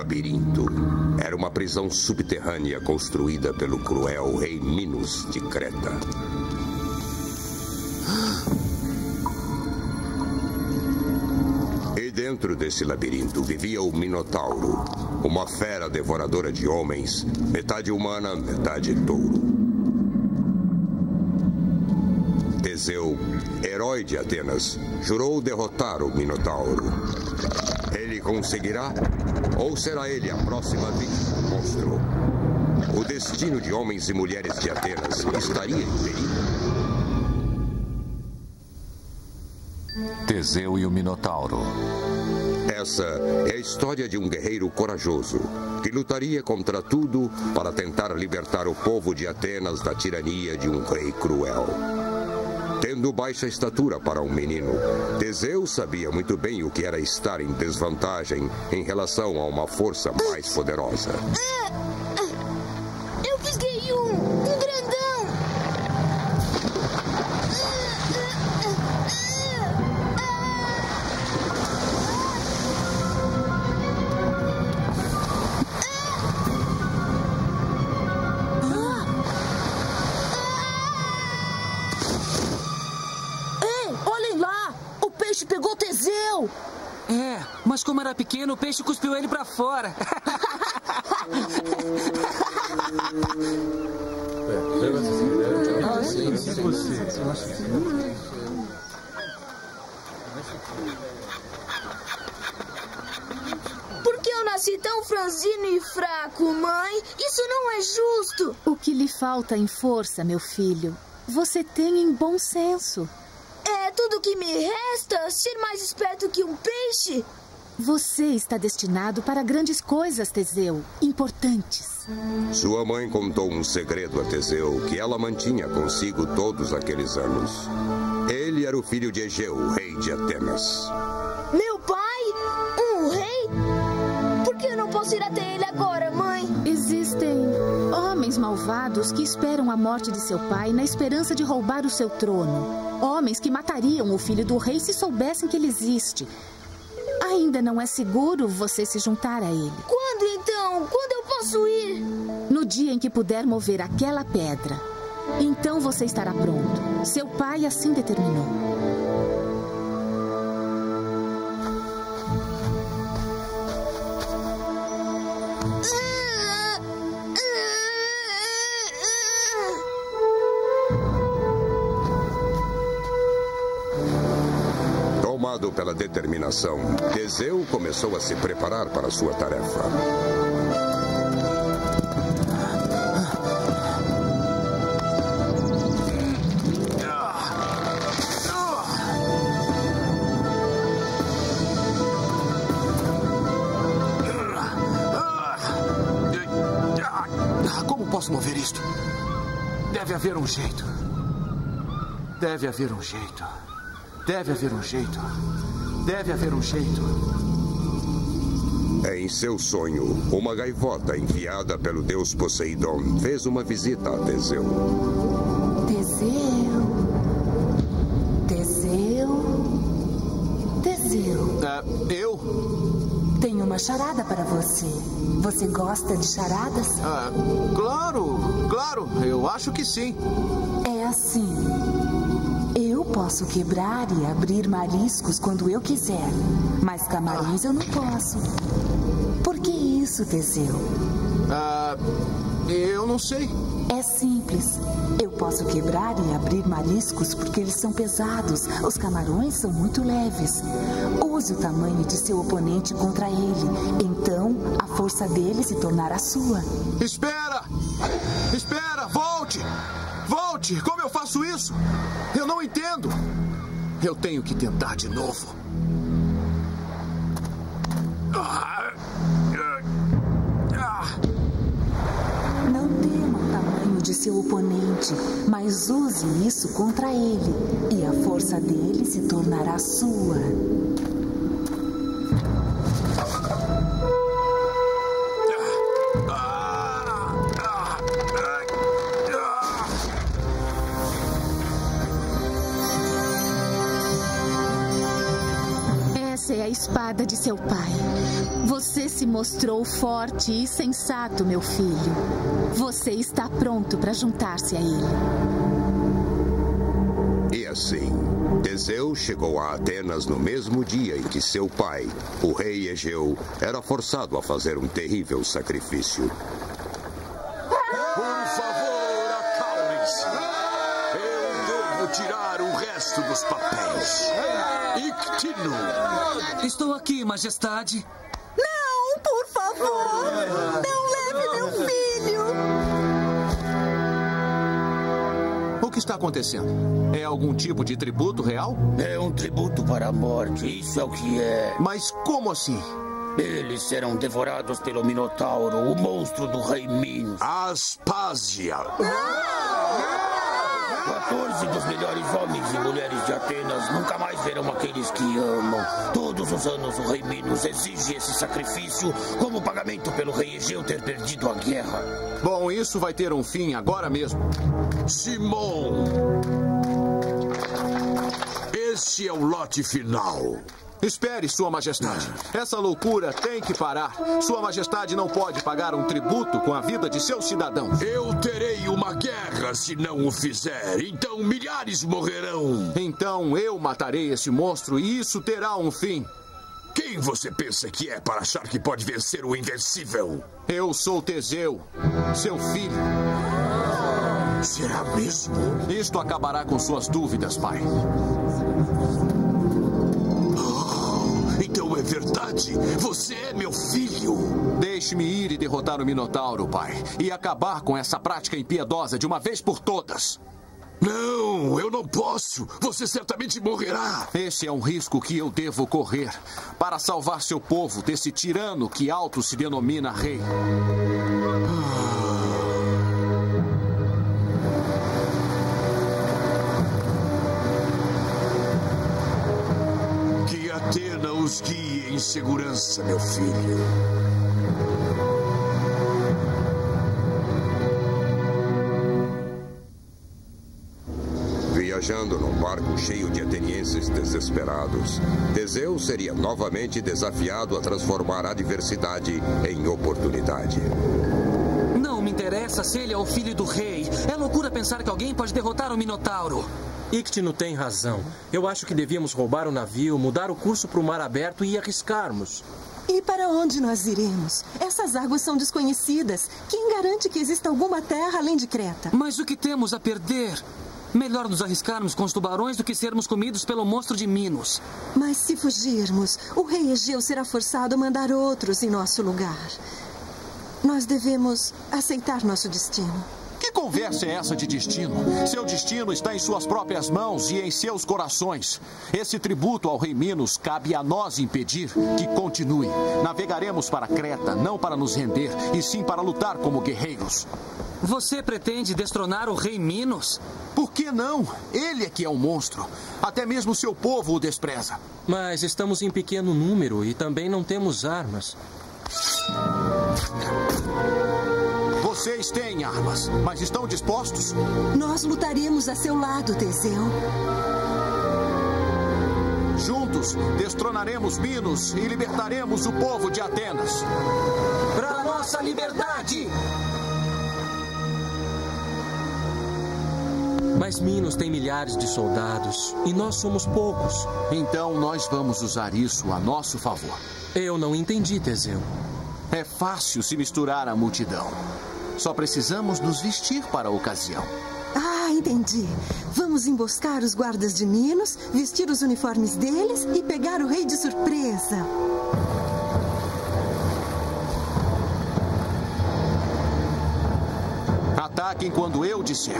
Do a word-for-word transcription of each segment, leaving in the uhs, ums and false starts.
labirinto era uma prisão subterrânea construída pelo cruel rei Minos de Creta. E dentro desse labirinto vivia o Minotauro, uma fera devoradora de homens, metade humana, metade touro. Teseu, herói de Atenas, jurou derrotar o Minotauro. Ele conseguirá? Ou será ele a próxima vítima do monstro? O destino de homens e mulheres de Atenas estaria em perigo? Teseu e o Minotauro. Essa é a história de um guerreiro corajoso que lutaria contra tudo para tentar libertar o povo de Atenas da tirania de um rei cruel. Tendo baixa estatura para um menino, Teseu sabia muito bem o que era estar em desvantagem em relação a uma força mais poderosa. Eu fisguei um, um grandão. Pegou Teseu! É, mas como era pequeno, o peixe cuspiu ele pra fora. Por que eu nasci tão franzino e fraco, mãe? Isso não é justo! O que lhe falta em força, meu filho, você tem em bom senso. É tudo que me resta? Ser mais esperto que um peixe? Você está destinado para grandes coisas, Teseu. Importantes. Sua mãe contou um segredo a Teseu que ela mantinha consigo todos aqueles anos. Ele era o filho de Egeu, rei de Atenas. Meu pai? Um rei? Por que eu não posso ir até ele agora, mãe? Existem homens malvados que esperam a morte de seu pai na esperança de roubar o seu trono. Homens que matariam o filho do rei se soubessem que ele existe. Ainda não é seguro você se juntar a ele. Quando então? Quando eu posso ir? No dia em que puder mover aquela pedra. Então você estará pronto. Seu pai assim determinou. Tomado pela determinação, Teseu começou a se preparar para sua tarefa. Como posso mover isto? Deve haver um jeito. Deve haver um jeito. Deve haver um jeito. Deve haver um jeito. Em seu sonho, uma gaivota enviada pelo deus Poseidon fez uma visita a Teseu. Teseu. Teseu. Teseu. Uh, eu? Tenho uma charada para você. Você gosta de charadas? Ah, claro, claro. Eu acho que sim. É assim. Eu posso quebrar e abrir mariscos quando eu quiser, mas camarões eu não posso. Por que isso, Teseu? Ah, eu não sei. É simples. Eu posso quebrar e abrir mariscos porque eles são pesados. Os camarões são muito leves. Use o tamanho de seu oponente contra ele. Então, a força dele se tornará sua. Espera! Espera! Volte! Volte! Como eu faço isso? Eu não entendo. Eu tenho que tentar de novo. Não tema o tamanho de seu oponente, mas use isso contra ele. E a força dele se tornará sua. Você é a espada de seu pai. Você se mostrou forte e sensato, meu filho. Você está pronto para juntar-se a ele. E assim, Teseu chegou a Atenas no mesmo dia em que seu pai, o rei Egeu, era forçado a fazer um terrível sacrifício. Por favor, acalmem-se. Eu devo tirar o resto dos papéis. Ictino! Estou aqui, majestade. Não, por favor! Não leve meu filho! O que está acontecendo? É algum tipo de tributo real? É um tributo para a morte, isso é o que é. Mas como assim? Eles serão devorados pelo Minotauro, o monstro do rei Minos. Aspásia! quatorze dos melhores homens e mulheres de Atenas nunca mais verão aqueles que amam. Todos os anos o rei Minos exige esse sacrifício como pagamento pelo rei Egeu ter perdido a guerra. Bom, isso vai ter um fim agora mesmo. Simão! Esse é o lote final. Espere, Sua Majestade. Essa loucura tem que parar. Sua Majestade não pode pagar um tributo com a vida de seus cidadãos. Eu terei uma guerra se não o fizer. Então milhares morrerão. Então eu matarei esse monstro e isso terá um fim. Quem você pensa que é para achar que pode vencer o invencível? Eu sou Teseu, seu filho. Será mesmo? Isto acabará com suas dúvidas, pai. Então é verdade. Você é meu filho. Deixe-me ir e derrotar o Minotauro, pai. E acabar com essa prática impiedosa de uma vez por todas. Não, eu não posso. Você certamente morrerá. Esse é um risco que eu devo correr para salvar seu povo desse tirano que auto se denomina rei. Que Atena os guie em segurança, meu filho. Viajando num barco cheio de atenienses desesperados, Teseu seria novamente desafiado a transformar a adversidade em oportunidade. Não me interessa se ele é o filho do rei. É loucura pensar que alguém pode derrotar o Minotauro. Ictino tem razão. Eu acho que devíamos roubar o navio, mudar o curso para o mar aberto e arriscarmos. E para onde nós iremos? Essas águas são desconhecidas. Quem garante que exista alguma terra além de Creta? Mas o que temos a perder? Melhor nos arriscarmos com os tubarões do que sermos comidos pelo monstro de Minos. Mas se fugirmos, o rei Egeu será forçado a mandar outros em nosso lugar. Nós devemos aceitar nosso destino. Que conversa é essa de destino? Seu destino está em suas próprias mãos e em seus corações. Esse tributo ao rei Minos cabe a nós impedir que continue. Navegaremos para Creta, não para nos render, e sim para lutar como guerreiros. Você pretende destronar o rei Minos? Por que não? Ele é que é um monstro. Até mesmo seu povo o despreza. Mas estamos em pequeno número e também não temos armas. Vocês têm armas, mas estão dispostos? Nós lutaremos a seu lado, Teseu. Juntos, destronaremos Minos e libertaremos o povo de Atenas. Para nossa liberdade! Mas Minos tem milhares de soldados e nós somos poucos. Então nós vamos usar isso a nosso favor. Eu não entendi, Teseu. É fácil se misturar à multidão. Só precisamos nos vestir para a ocasião. Ah, entendi. Vamos emboscar os guardas de Minos, vestir os uniformes deles e pegar o rei de surpresa. Ataquem quando eu disser.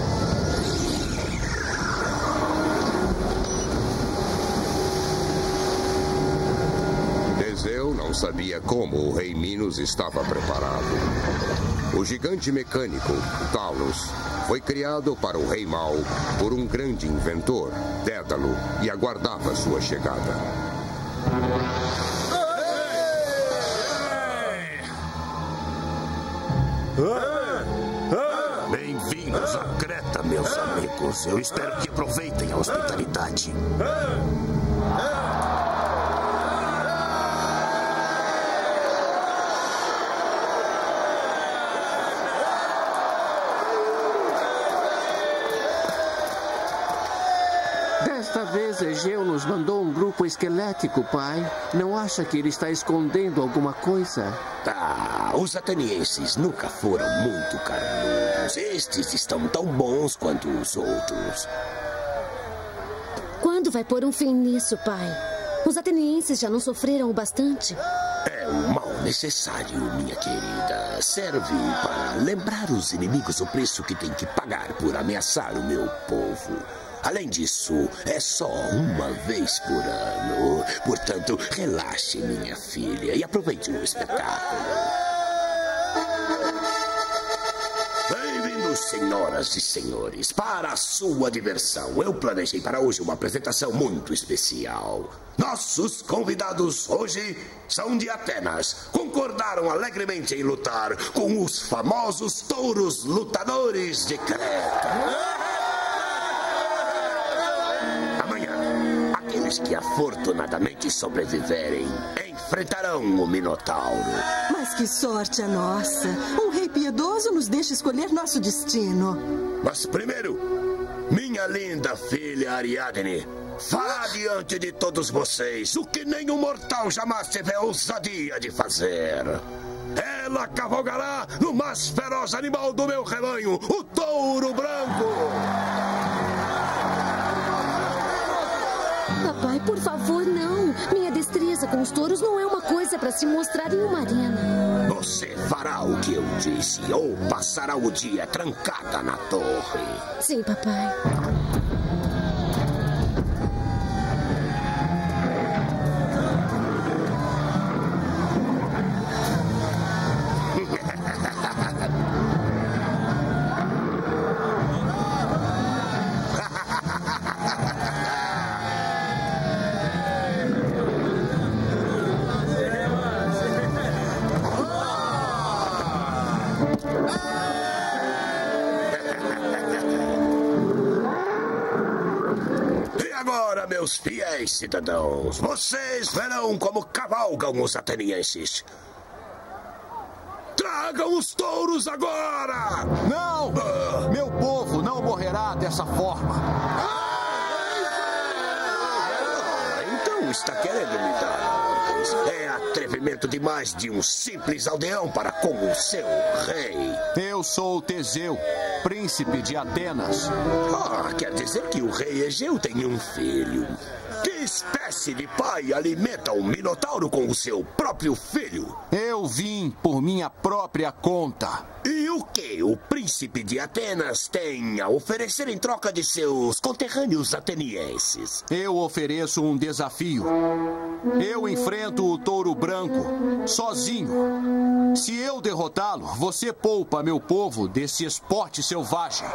Teseu não sabia como o rei Minos estava preparado. O gigante mecânico, Talos, foi criado para o rei mau por um grande inventor, Dédalo, e aguardava sua chegada. Bem-vindos a Creta, meus amigos. Eu espero que aproveitem a hospitalidade. certeza Egeu nos mandou um grupo esquelético, pai. Não acha que ele está escondendo alguma coisa? Ah, os atenienses nunca foram muito carnudos. Estes estão tão bons quanto os outros. Quando vai pôr um fim nisso, pai? Os atenienses já não sofreram o bastante? É um mal necessário, minha querida. Serve para lembrar os inimigos o preço que tem que pagar por ameaçar o meu povo. Além disso, é só uma vez por ano. Portanto, relaxe, minha filha, e aproveite o espetáculo. Bem-vindos, senhoras e senhores, para a sua diversão. Eu planejei para hoje uma apresentação muito especial. Nossos convidados hoje são de Atenas. Concordaram alegremente em lutar com os famosos touros lutadores de Creta. Amanhã, aqueles que afortunadamente sobreviverem enfrentarão o Minotauro. Mas que sorte a nossa! Um rei piedoso nos deixa escolher nosso destino. Mas primeiro, minha linda filha Ariadne, fará diante de todos vocês o que nenhum mortal jamais teve a ousadia de fazer. Ela cavalgará no mais feroz animal do meu rebanho, o touro branco. Papai, por favor, não. Minha destreza com os touros não é uma coisa para se mostrar em uma arena. Você fará o que eu disse ou passará o dia trancada na torre. Sim, papai. Meus fiéis cidadãos, vocês verão como cavalgam os atenienses. Tragam os touros agora! Não! Ah. Meu povo não morrerá dessa forma. Ah, então está querendo me dar ordens. É atrevimento demais de um simples aldeão para com o seu rei. Eu sou Teseu, príncipe de Atenas. Ah, quer dizer que o rei Egeu tem um filho. Que espécie de pai alimenta um minotauro com o seu próprio filho? Eu vim por minha própria conta. E o que o príncipe de Atenas tem a oferecer em troca de seus conterrâneos atenienses? Eu ofereço um desafio. Eu enfrento o touro branco, sozinho. Se eu derrotá-lo, você poupa meu povo desse esporte selvagem.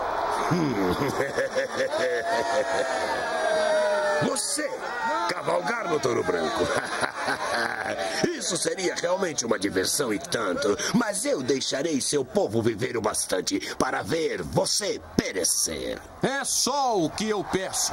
Você cavalgar no touro branco. Isso seria realmente uma diversão e tanto. Mas eu deixarei seu povo viver o bastante para ver você perecer. É só o que eu peço.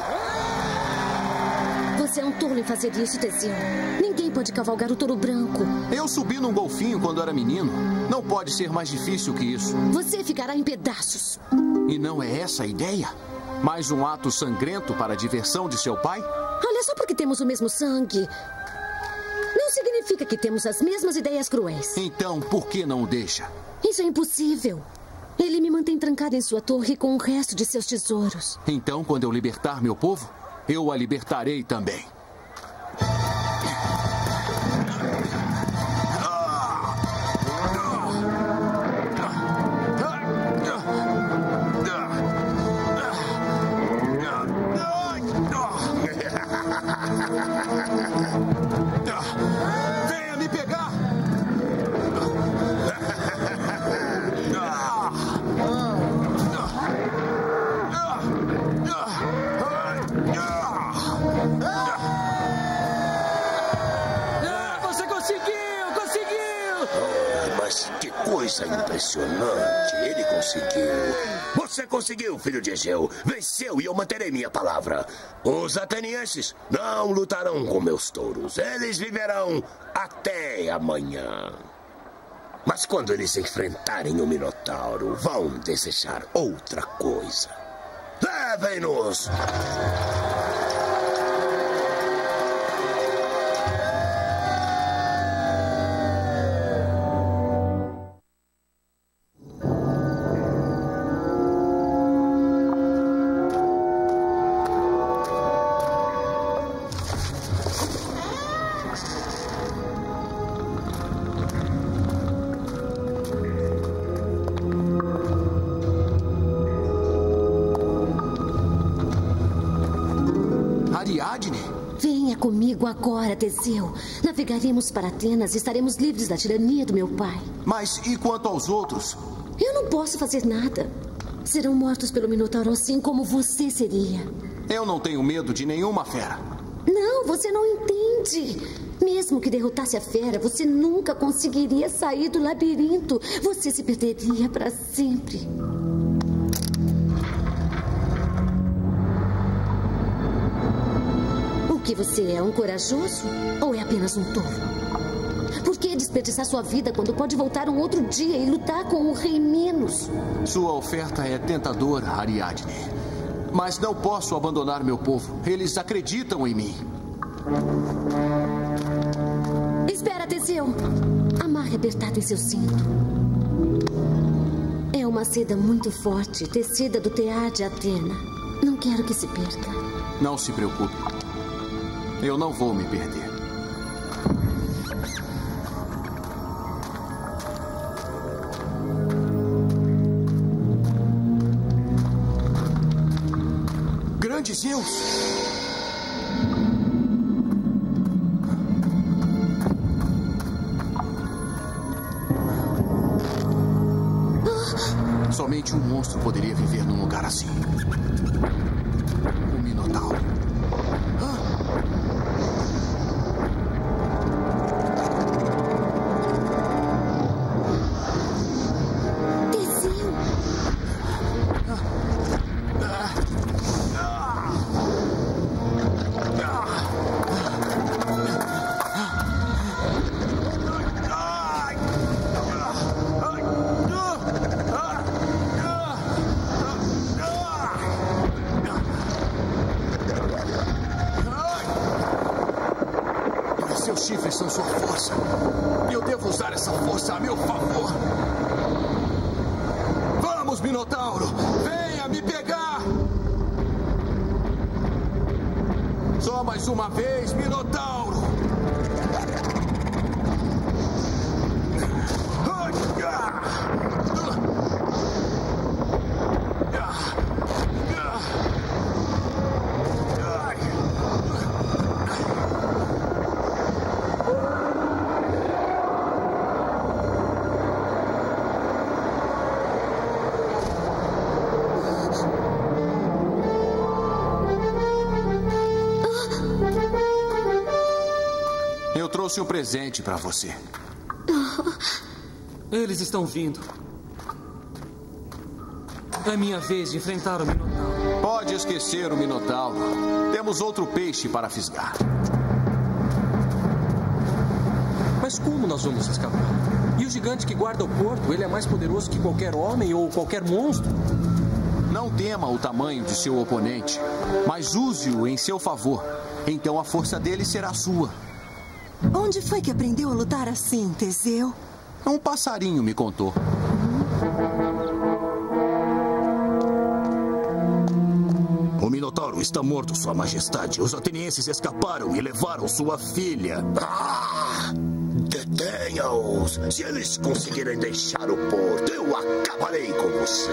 Você é um tolo em fazer isso, Teseu. Ninguém pode cavalgar o touro branco. Eu subi num golfinho quando era menino. Não pode ser mais difícil que isso. Você ficará em pedaços. E não é essa a ideia? Mais um ato sangrento para a diversão de seu pai? Olha, só porque temos o mesmo sangue, não significa que temos as mesmas ideias cruéis. Então, por que não o deixa? Isso é impossível. Ele me mantém trancada em sua torre com o resto de seus tesouros. Então, quando eu libertar meu povo, eu a libertarei também. Venha me pegar! Você conseguiu! Conseguiu! Oh, mas que coisa impressionante! Ele conseguiu! Você conseguiu, filho de Egeu! Venceu e eu manterei minha palavra! Os atenienses não lutarão com meus touros. Eles viverão até amanhã. Mas quando eles enfrentarem o Minotauro, vão desejar outra coisa. Levem-nos! Venha comigo agora, Teseu. Navegaremos para Atenas e estaremos livres da tirania do meu pai. Mas e quanto aos outros? Eu não posso fazer nada. Serão mortos pelo Minotauro assim como você seria. Eu não tenho medo de nenhuma fera. Não, você não entende. Mesmo que derrotasse a fera, você nunca conseguiria sair do labirinto. Você se perderia para sempre. O que você é, um corajoso ou é apenas um tolo? Por que desperdiçar sua vida quando pode voltar um outro dia e lutar com o Rei Minos? Sua oferta é tentadora, Ariadne. Mas não posso abandonar meu povo. Eles acreditam em mim. Espera, Teseu. Amarre apertado em seu cinto. É uma seda muito forte, tecida do tear de Atena. Não quero que se perca. Não se preocupe. Eu não vou me perder. Grande Zeus! Somente um monstro poderia viver num lugar assim. O Minotauro. Seus chifres são sua força. Eu devo usar essa força a meu favor. Vamos, Minotauro! Venha me pegar! Só mais uma vez, Minotauro! Eu trouxe um presente para você. Eles estão vindo. É minha vez de enfrentar o Minotauro. Pode esquecer o Minotauro. Temos outro peixe para fisgar. Mas como nós vamos escapar? E o gigante que guarda o porto, ele é mais poderoso que qualquer homem ou qualquer monstro? Não tema o tamanho de seu oponente, mas use-o em seu favor. Então a força dele será sua. Onde foi que aprendeu a lutar assim, Teseu? Um passarinho me contou. O Minotauro está morto, Sua Majestade. Os atenienses escaparam e levaram sua filha. Ah! Detenha-os! Se eles conseguirem deixar o porto, eu acabarei com você.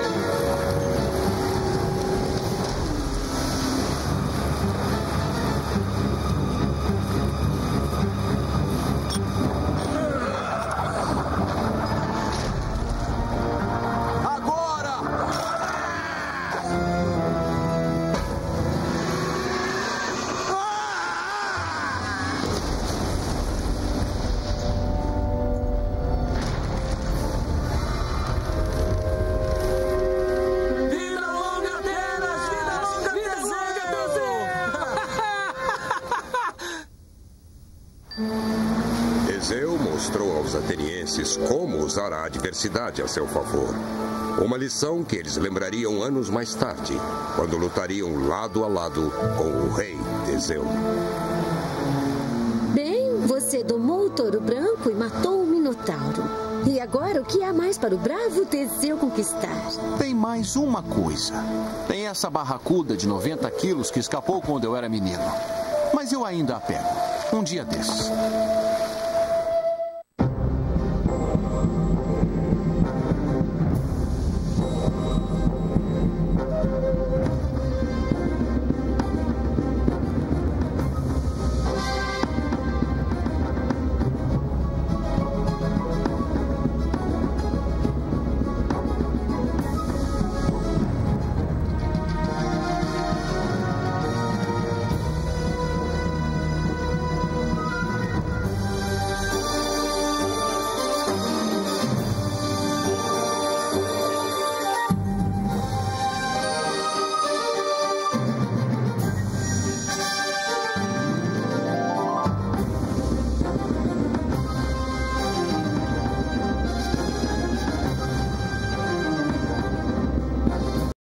Teseu mostrou aos atenienses como usar a adversidade a seu favor. Uma lição que eles lembrariam anos mais tarde, quando lutariam lado a lado com o rei Teseu. Bem, você domou o touro branco e matou o Minotauro. E agora o que há mais para o bravo Teseu conquistar? Tem mais uma coisa. Tem essa barracuda de noventa quilos que escapou quando eu era menino. Mas eu ainda a pego. Um dia desses.